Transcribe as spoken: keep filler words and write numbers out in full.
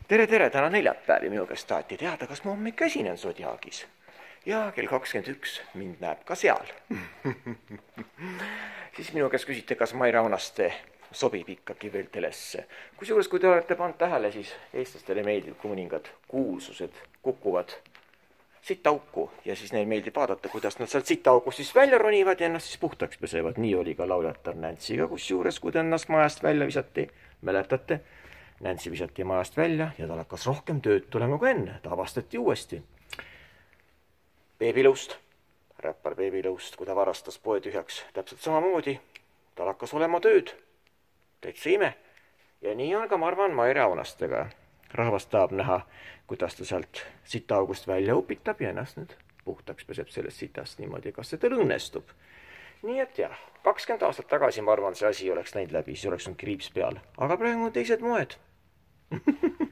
tere, tere, täna neljapäev ja minu käest taheti teada, kas ma homme ikka esinen Zodiaagis. Ja kell kakskümmend üks mind näeb ka seal. Siis minu käest küsite, kas Maire Aunaste sobib ikkagi veel telesse. Kusjuures, kui te olete pannud tähele, siis eestlastele meeldib, kui mõningad kuulsused kukuvad sitauku ja siis neil meeldib vaadata, kuidas nad sealt sitaukust siis välja ronivad ja ennast siis puhtaks pesevad. Nii oli ka lauljatar Nancy'ga, kusjuures, kui ta ennast majast välja visati, mäletate, Nancy visati majast välja ja tal hakkas rohkem tööd tulema kui enne. Ta avastati uuesti. Beebilõust, räppar Beebilõust, kui ta varastas poe tühjaks, täpselt samamoodi. Tal hakkas olema tööd. Täitsa ime. Ja nii on ka, ma arvan, Maire Aunastega. Rahvast tahab näha, kuidas ta sealt sitaaugust välja upitab ja ennast nüüd puhtaks peseb sellest sitast niimoodi, kas see tal õnnestub. Nii et jah, kakskümmend aastat tagasi, ma arvan, see asi oleks näinud läbi, siis oleks olnud kriips peal. Aga praegu on teised moed.